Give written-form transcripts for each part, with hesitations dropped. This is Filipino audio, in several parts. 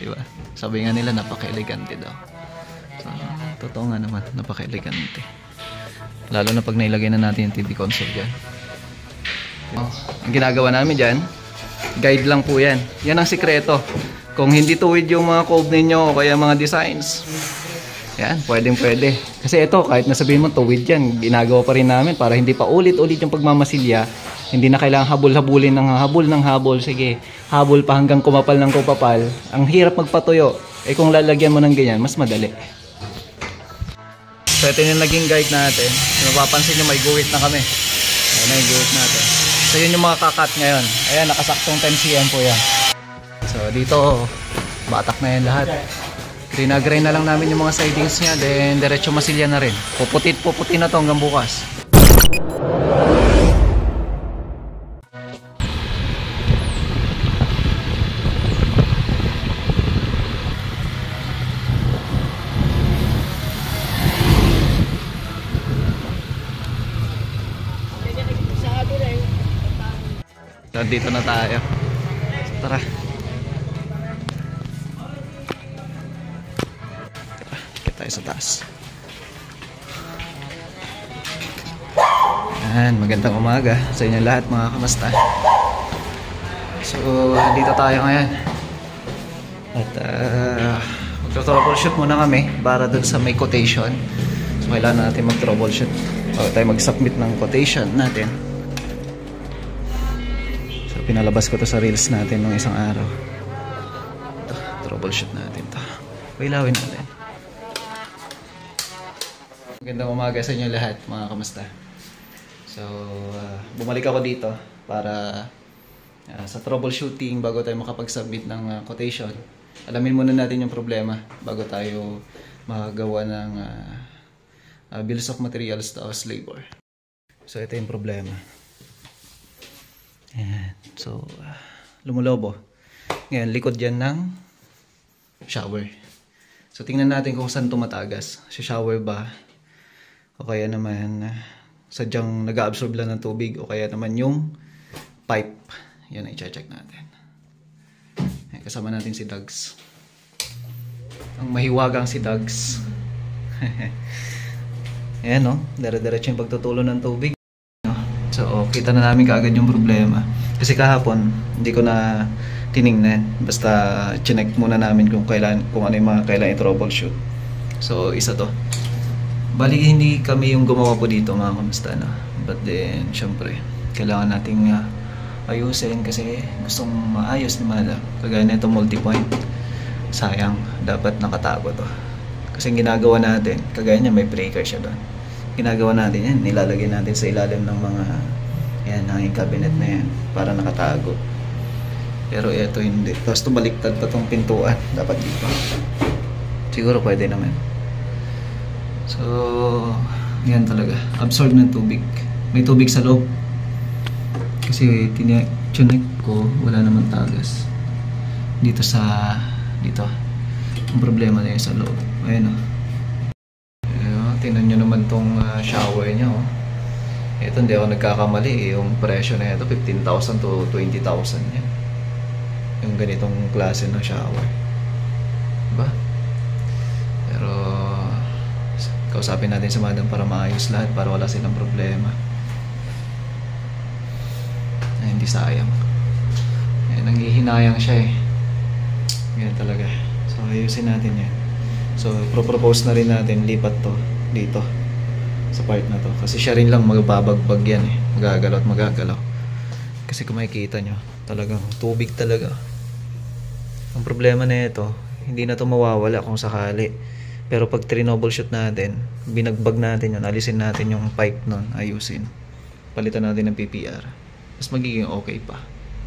Di ba? Sabi nga nila napaka-elegante daw. So, totoo nga naman, napaka-elegante. Lalo na pag nailagay na natin yung TV console dyan. Oh, ang ginagawa namin dyan, guide lang po yan. Yan ang sikreto. Kung hindi tuwid yung mga code ninyo o kaya mga designs, yan, pwedeng pwede. Kasi ito, kahit nasabihin mo tuwid yan, ginagawa pa rin namin para hindi pa ulit-ulit yung pagmamasilya. Hindi na kailangan habol-habulin ng habol. Sige, habol pa hanggang kumapal ng kupapal. Ang hirap magpatuyo. Eh kung lalagyan mo ng ganyan, mas madali. So ito yung naging guide natin. Mapapansin nyo may guhit na kami. Ayan na yung guhit natin. So yun yung mga kakat ngayon. Ayan, nakasaktong 10 cm po yan. So dito, batak na yan lahat. Grinagray na lang namin yung mga sidings nya. Then diretso masilya na rin. Puputi na to hanggang bukas. Dito na tayo. Tara. Kita tayo sa taas. Ayan, magandang umaga sa inyo lahat mga kamasta. So, dito tayo ngayon. At mag-troubleshoot muna kami para dun sa may quotation. So, kailangan natin mag-troubleshoot. O tayo mag-submit ng quotation natin. Pinalabas ko to sa reels natin nung isang araw. Ito, troubleshoot natin to. Pailawin natin. Magandang umaga sa inyo lahat mga kamusta. So, bumalik ako dito para sa troubleshooting bago tayo makapag-submit ng quotation. Alamin muna natin yung problema bago tayo makagawa ng bills of materials to labor. So, ito yung problema. Ayan. So, lumulobo. Ngayon, likod dyan ng shower. So, tingnan natin kung saan tumatagas. Sa shower ba? O kaya naman, sadyang nag-absorb lang ng tubig. O kaya naman yung pipe. Yan ay i-check natin. Ayan, kasama natin si Dags. Ang mahiwagang si Dags. Ayan, no? Dire-diretso yung pagtutulo ng tubig. So, kita na namin kaagad yung problema. Kasi kahapon, hindi ko na tiningnan. Basta, chinek muna namin kung ano yung mga kailangan i-troubleshoot. So, isa to. Bali, hindi kami yung gumawa po dito, mga kamusta, no? But then, syempre, kailangan nating ayusin kasi gustong maayos ni Madam. Kagaya na ito multi-point. Sayang, dapat nakatago to. Kasi ginagawa natin, kagaya niya may breaker siya doon. Ginagawa natin yan, nilalagay natin sa ilalim ng mga yan, hanging cabinet na yan para nakatago. Pero ito hindi. Tapos baliktad pa tong pintuan, dapat dito. Siguro pwede naman. So, yan talaga, absorb ng tubig. May tubig sa loob. Kasi tinek ko, wala naman tagas. Dito. Ang problema na yun sa loob. Ayan o. Tingnan nyo naman tong shower nya. Oh. Ito hindi ako nagkakamali. Yung presyo na ito 15,000 to 20,000 yan. Yung ganitong klase ng shower. Diba? Pero kausapin natin sa Madam para maayos lahat. Para wala silang problema. Ay, hindi sayang. Nanghihinayang siya eh. Ganyan talaga. So ayusin natin yan. So propose na rin natin lipat to dito sa part na to kasi siya rin lang magbabagbag yan eh, magagalaw at magagalaw kasi kung makikita nyo talagang tubig talaga. Ang problema na ito, hindi na to mawawala kung sakali, pero pag troubleshoot natin, binagbag natin yun, alisin natin yung pipe nun, ayusin, palitan natin ng PPR, mas magiging okay pa.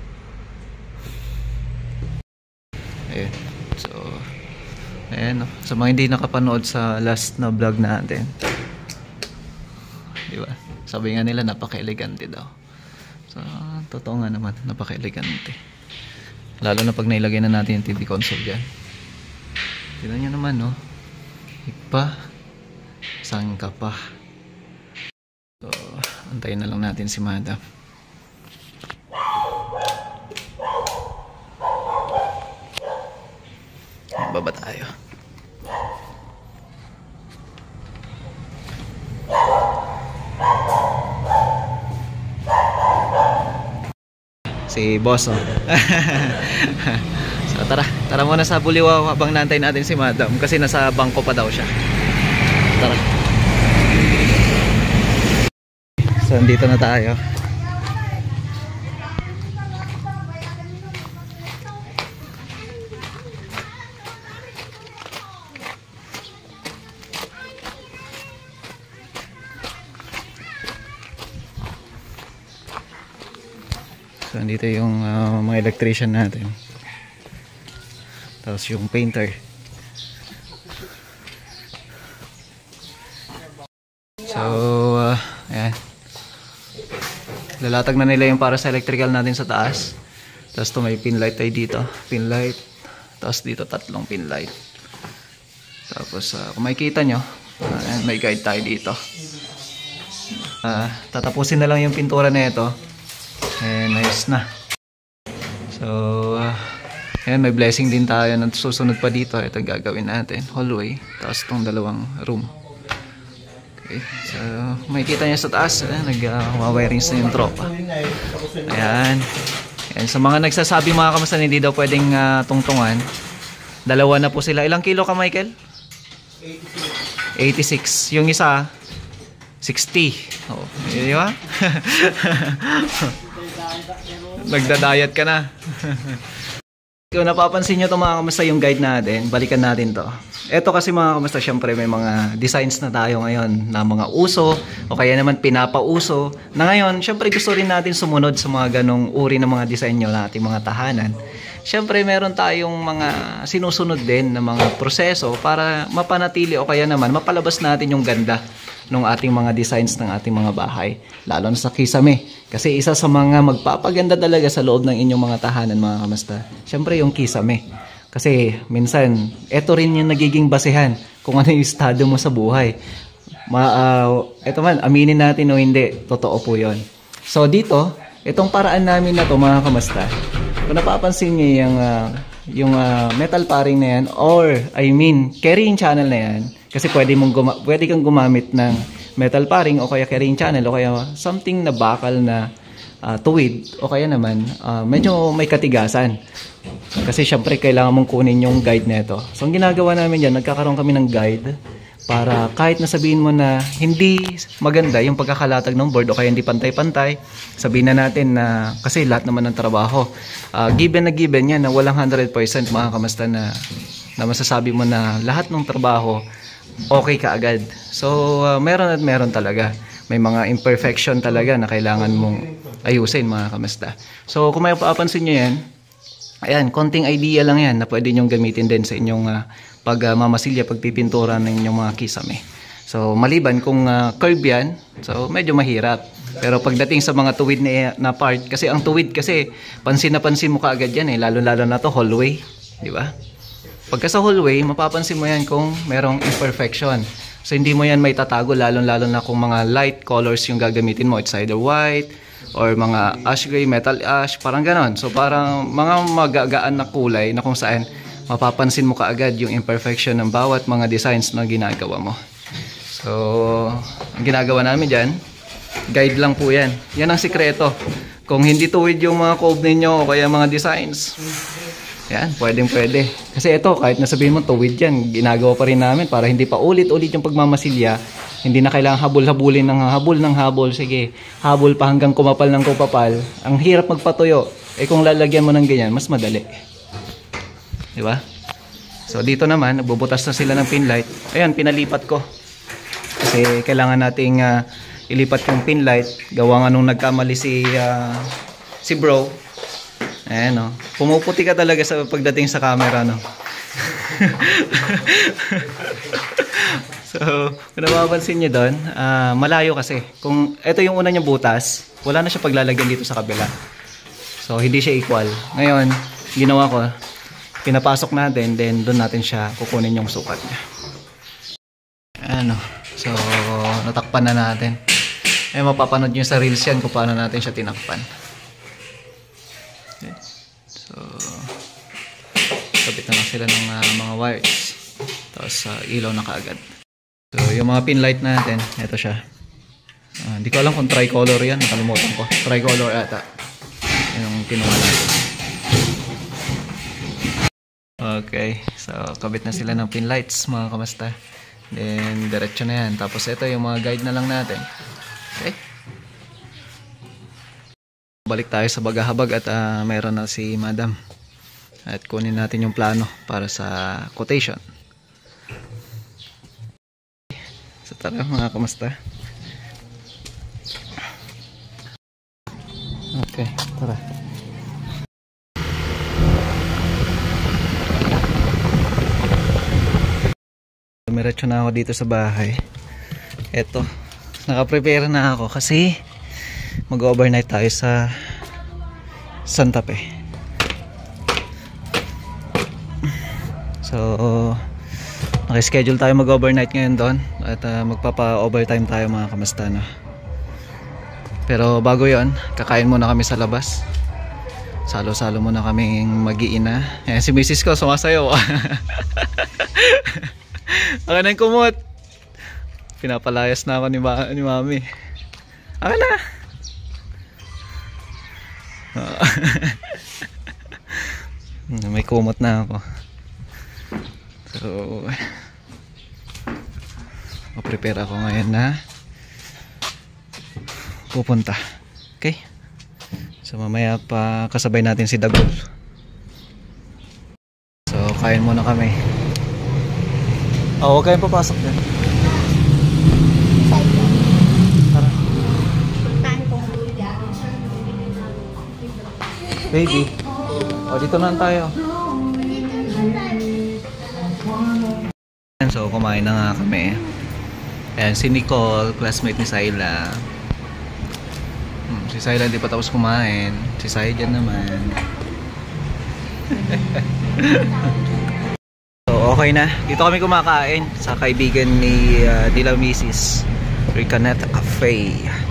Ayun, so ayan, sa mga hindi nakapanood sa last na vlog natin, diba? Sabi nga nila napaka-elegante daw. So, totoo nga naman, napaka-elegante. Lalo na pag nailagay na natin yung TV console dyan. Tignan nyo naman, no? Ipa, saan ka pa? So, antayin na lang natin si Madam. baba tayo. Si boss, oh. So tara muna sa Buliwaw habang naantay natin si madam kasi nasa bangko pa daw siya. Tara. So andito na tayo. So andito yung mga electrician natin. Tapos yung painter. So ayan. Lalatag na nila yung para sa electrical natin sa taas. Tapos to may pin light tayo dito. Pin light. Tapos dito 3 pin light. Tapos kung makikita nyo, ayan, may guide tayo dito. Tatapusin na lang yung pintura na ito. Nice na. So ayan, may blessing din tayo na susunod pa dito. Ito gagawin natin, hallway. Tapos itong 2 room. Okay, so makikita nyo sa taas, nag-wirings na yung tropa. Ayan. Ayan, sa mga nagsasabi mga kamusta hindi daw pwedeng tungtungan, 2 na po sila. Ilang kilo ka, Michael? 86. Yung isa 60. Oh, di ba? Nagda-diet ka na. Kung napapansin nyo ito mga kamusta yung guide natin, balikan natin to. Ito kasi mga kamusta, syempre may mga designs na tayo ngayon na mga uso o kaya naman pinapauso na ngayon, syempre gusto rin natin sumunod sa mga ganong uri ng mga disenyo na ating mga tahanan. Syempre meron tayong mga sinusunod din na mga proseso para mapanatili o kaya naman mapalabas natin yung ganda ng ating mga designs ng ating mga bahay, lalo na sa kisame. Kasi isa sa mga magpapaganda talaga sa loob ng inyong mga tahanan mga kamusta, syempre yung kisame. Kasi minsan, ito rin yung nagiging basehan kung ano yung estado mo sa buhay. Ito man, aminin natin o hindi, totoo po yun. So dito, itong paraan namin na to mga kamusta, kung napapansin nyo yung metal paring na yan, or I mean, carrying channel na yan, kasi pwede kang gumamit ng metal paring o kaya carrying channel o kaya something na bakal na tuwid o kaya naman medyo may katigasan. Kasi syempre kailangan mong kunin yung guide na ito. So ang ginagawa namin dyan, nagkakaroon kami ng guide para kahit nasabihin mo na hindi maganda yung pagkakalatag ng board o kaya hindi pantay-pantay, sabihin na natin na kasi lahat naman ng trabaho given yan na walang 100% mga kamusta na masasabi mo na lahat ng trabaho okay ka agad. So meron at meron talaga. May mga imperfection talaga na kailangan mong ayusin mga kamusta. So kung may papansin nyo yan, ayan, konting idea lang yan na pwede nyong gamitin din sa inyong pagmamasilya, pagpipintura ng inyong mga kisame. So maliban kung curve yan, so medyo mahirap. Pero pagdating sa mga tuwid na part, kasi ang tuwid kasi pansin na pansin mo kaagad yan lalo-lalo na to hallway, di ba? Pagka sa hallway, mapapansin mo yan kung merong imperfection. So hindi mo yan may tatago, lalo-lalo na kung mga light colors yung gagamitin mo. It's either white or mga ash gray, metal ash, parang ganon. So parang mga magagaan na kulay na kung saan mapapansin mo kaagad yung imperfection ng bawat mga designs na ginagawa mo. So ang ginagawa namin dyan, guide lang po yan. Yan ang sikreto. Kung hindi tuwid yung mga code ninyo o kaya mga designs, yan, pwede. Kasi ito, kahit nasabihin mo tuwid yan, ginagawa pa rin namin para hindi pa ulit-ulit yung pagmamasilya. Hindi na kailangan habol-habulin ng habol. Sige, habol pa hanggang kumapal ng kumapal. Ang hirap magpatuyo. Kung lalagyan mo ng ganyan, mas madali. Di ba? So dito naman, nagbubutas na sila ng pin light. Ayan, pinalipat ko. Kasi kailangan nating ilipat yung pin light. Gawa nga nung nagkamali si bro. Ayan, no? Pumuputi ka talaga sa pagdating sa camera, no? So, kung napapansin nyo doon, malayo kasi. Kung ito yung una niyang butas, wala na siya paglalagyan dito sa kabila. So, hindi siya equal. Ngayon, ginawa ko, pinapasok natin, then doon natin siya kukunin yung sukat niya. Ayan, no? So, natakpan na natin. Mapapanood nyo sa reels yan kung paano natin siya tinakpan. So kabit na lang sila ng mga wires. Tapos ilaw na kaagad. So yung mga pin light natin, ito siya. Hindi ko alam kung tricolor yan, nakalimutan ko. Tricolor ata yung kinuha natin. Okay, so kabit na sila ng pin lights mga kamasta. Then diretso na yan. Tapos ito yung mga guide na lang natin. Okay, balik tayo sa bagahabag at mayroon na si madam. At kunin natin yung plano para sa quotation. So tara mga kamasta. Okay, tara. Dumiretso na ako dito sa bahay. Eto, naka-prepare na ako kasi mag-overnight tayo sa Santa Fe. So, naka-schedule tayo mag-overnight ngayon doon at magpapa-overtime tayo mga kamasta, no? Pero bago yon, kakain muna kami sa labas. Salo-salo muna kaming mag-iina. Eh, si Mrs. ko sumasayaw. Akin na yung kumot. Pinapalayas na ako ni Mami. Akin na. May kumot na ako. So, prepare ako ngayon na pupunta. Okay? So mamaya pa kasabay natin si Dagol. So kain muna kami. Huwag kayong papasok din. Tara. Baby. Dito na tayo. So kumain na nga kami. Ayan si Nicole, classmate ni Sayla. Si Sayla hindi pa tapos kumain. Si Say dyan naman. So okay na. Dito kami kumakain sa kaibigan ni Dila Mrs. Ricaneta Cafe.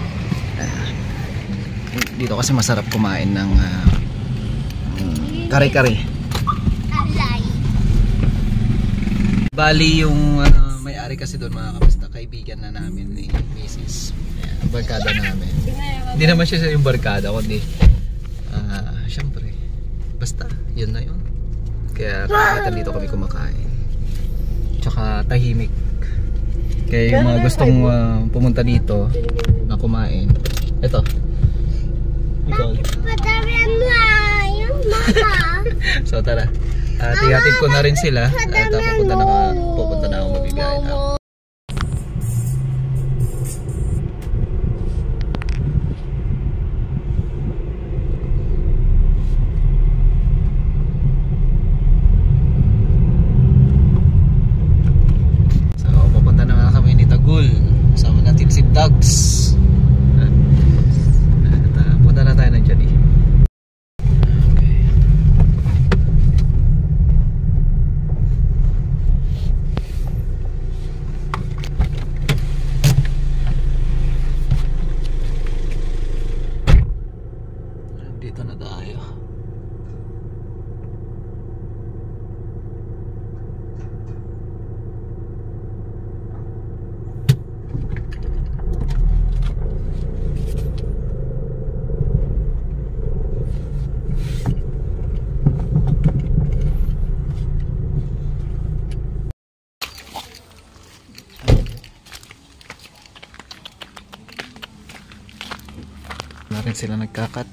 Dito kasi masarap kumain ng kare-kare. Bali yung may-ari kasi doon mga kapasta, kaibigan na namin ni Mrs. Barkada namin. Hindi naman siya yung barkada, kundi syempre basta yun na yun. Kaya kakita dito kami kumakain. Tsaka tahimik. Kaya yung mga gustong pumunta dito na kumain, eto Nicole. So tara, tihatid ko na rin sila at pupunta na ako magbibiyahe na. Kasama natin si Dogs. Punta na tayo ng Johnny. Okay. Dito na tayo. Na rin sila nagkakat.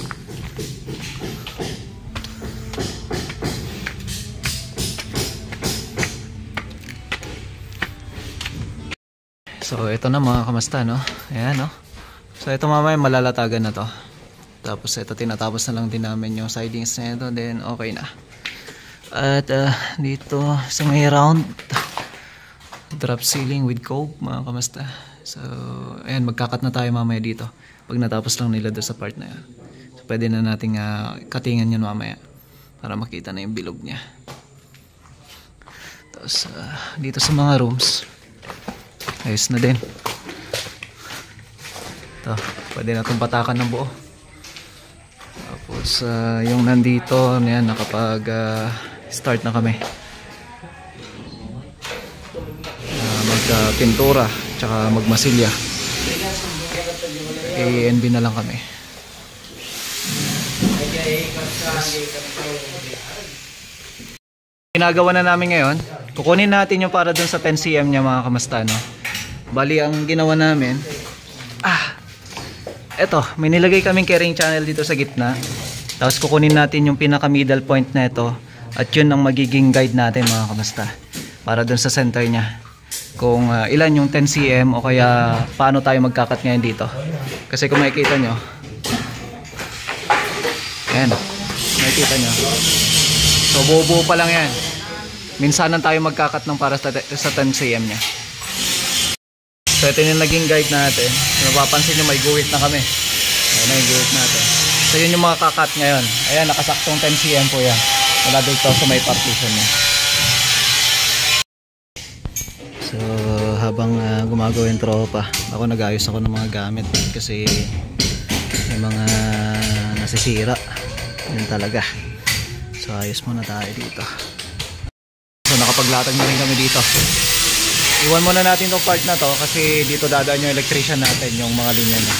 So ito na mga kamasta, no? Ayan, no? So ito mamaya malalatagan na to. Tapos ito tinatapos na lang din namin yung sidings na ito. Then okay na. At dito sa may round drop ceiling with cope mga kamasta. So ayan, magkakat na tayo mamaya dito. Pag natapos lang nila doon sa part na yan. So pwede na nating katingan yun mamaya. Para makita na yung bilog niya. Tapos dito sa mga rooms, ayos na din. Ito, pwede na itong patakan ng buo. Tapos yung nandito, yan, nakapag start na kami. Magpintura tsaka magmasilya. ANB na lang kami. Ginagawa na namin ngayon, kukunin natin yung para dun sa 10cm nya mga kamasta, no? Bali ang ginawa namin, eto, may nilagay kaming carrying channel dito sa gitna. Tapos kukunin natin yung pinaka middle point na ito, at yun ang magiging guide natin mga kamasta, para dun sa center nya, kung ilan yung 10cm o kaya paano tayo magkakat ngayon dito. Kasi kung makikita nyo, ayan, makikita nyo, so buo-buo pa lang yan. Minsanan tayo magkakat ng para sa 10cm nya. So ito yung naging guide natin. So, napapansin nyo may guhit na kami. Ayan na yung guhit natin. So yun yung mga kakat ngayon. Ayan, nakasaktong 10cm po yan. Wala dito sa may partition nya. So habang gumagawa yung tropa, ako nag-ayos ako ng mga gamit kasi may mga nasisira. Yun talaga. So ayos muna tayo dito. So nakapaglatag na rin kami dito. Iwan muna natin itong part na to kasi dito dadaan yung electrician natin, yung mga linya na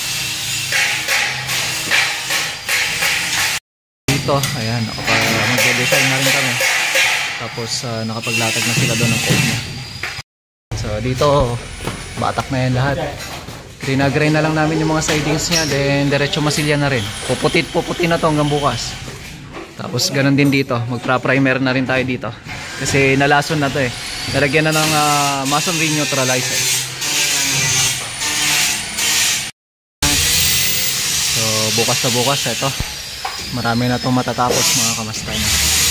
dito. Ayan, mag-design na rin kami. Tapos nakapaglatag na sila doon ng code niya. So dito batak na yan lahat. Rinagray na lang namin yung mga sidings niya, then diretso masilya na rin. Puputi na to hanggang bukas. Tapos ganun din dito, magpra-primer na rin tayo dito kasi nalason na to eh. Nalagyan na ng masonry neutralizer. So bukas na bukas, eto marami na itong matatapos mga kamasta na.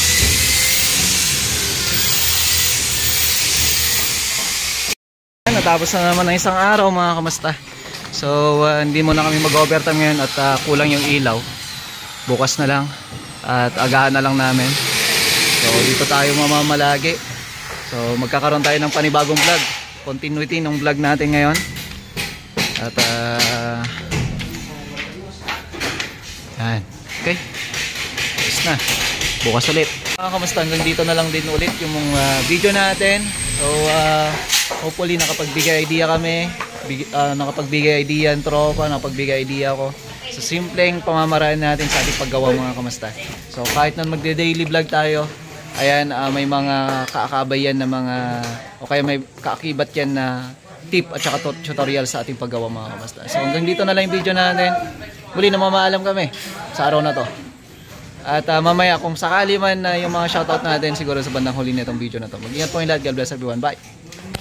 Natapos na naman ang isang araw mga kamasta. So hindi mo na kami mag-overtime ngayon at kulang yung ilaw. Bukas na lang at agahan na lang namin. So dito tayo mamamalagi. So magkakaroon tayo ng panibagong vlog, continuity ng vlog natin ngayon. At yan. Okay, ayos na. Bukas ulit. Kamusta, hanggang dito na lang din ulit yung video natin. So hopefully nakapagbigay idea kami, nakapagbigay idea ang tropa, nakapagbigay idea ako sa simpleng pamamaraan natin sa ating paggawa mga kamusta. So kahit na magde-daily vlog tayo, ayan, may mga kaakabayan na mga o kaya may kaakibat yan na tip at saka tutorial sa ating paggawa mga kamusta. So hanggang dito na lang yung video natin. Muli na mamaalam kami sa araw na to. At mamaya kung sakali man yung mga shoutout natin siguro sa bandang huli nitong video na to. Mag-ingat po yung lahat. God bless everyone. Bye!